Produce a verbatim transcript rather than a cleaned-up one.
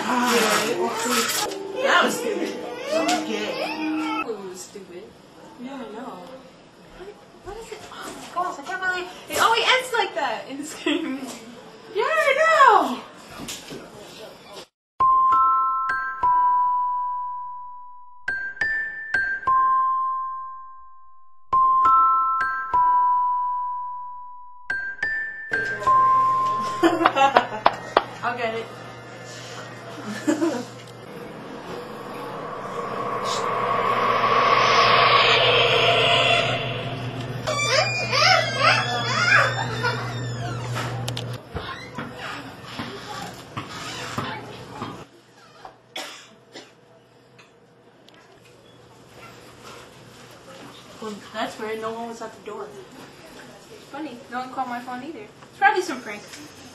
That was stupid. Okay. It was stupid. Yeah, I know. What is it? Oh my gosh, I can't believe it always ends like that in the scary movie. Yeah, I know. I'll get it. Well, that's weird. No one was at the door. Funny, no one called my phone either. It's probably some prank.